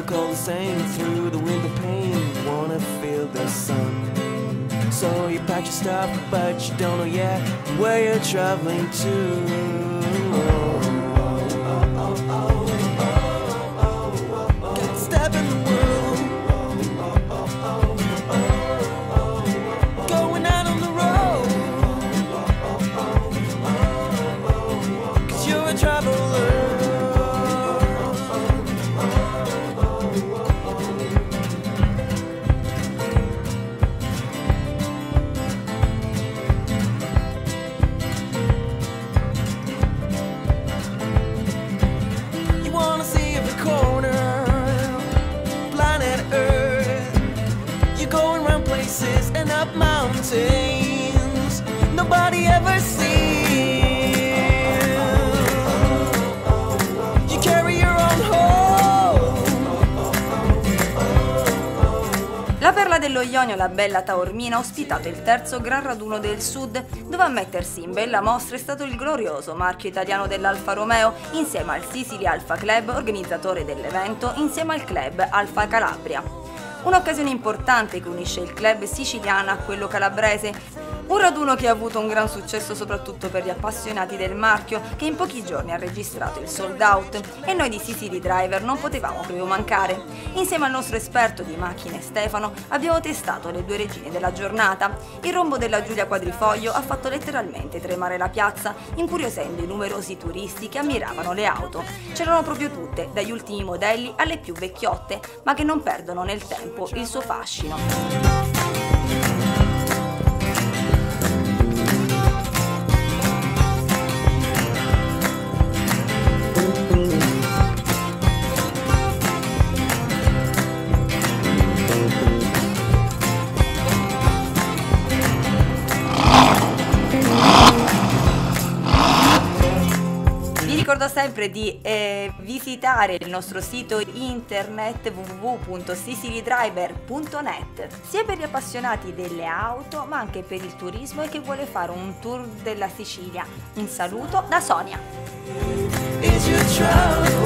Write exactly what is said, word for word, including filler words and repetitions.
look all the same through the window pane. You wanna feel the sun. So you pack your stuff, but you don't know yet where you're traveling to. Get step in the world. Going out on the road. 'Cause you're a traveler. And up mountains nobody ever sees. You carry your own home. La perla dello Ionio, la bella Taormina, ha ospitato il terzo Gran Raduno del Sud, dove a mettersi in bella mostra è stato il glorioso marchio italiano dell'Alfa Romeo, insieme al Sicily Alfa Club, organizzatore dell'evento, insieme al club Alfa Calabria. Un'occasione importante che unisce il club siciliano a quello calabrese. Un raduno che ha avuto un gran successo soprattutto per gli appassionati del marchio, che in pochi giorni ha registrato il sold out, e noi di Sicily Driver non potevamo proprio mancare. Insieme al nostro esperto di macchine Stefano abbiamo testato le due regine della giornata. Il rombo della Giulia Quadrifoglio ha fatto letteralmente tremare la piazza, incuriosendo i numerosi turisti che ammiravano le auto. C'erano proprio tutte, dagli ultimi modelli alle più vecchiotte, ma che non perdono nel tempo il suo fascino. Ricordo sempre di eh, visitare il nostro sito internet w w w punto sicily driver punto net, sia per gli appassionati delle auto ma anche per il turismo e chi vuole fare un tour della Sicilia. Un saluto da Sonia.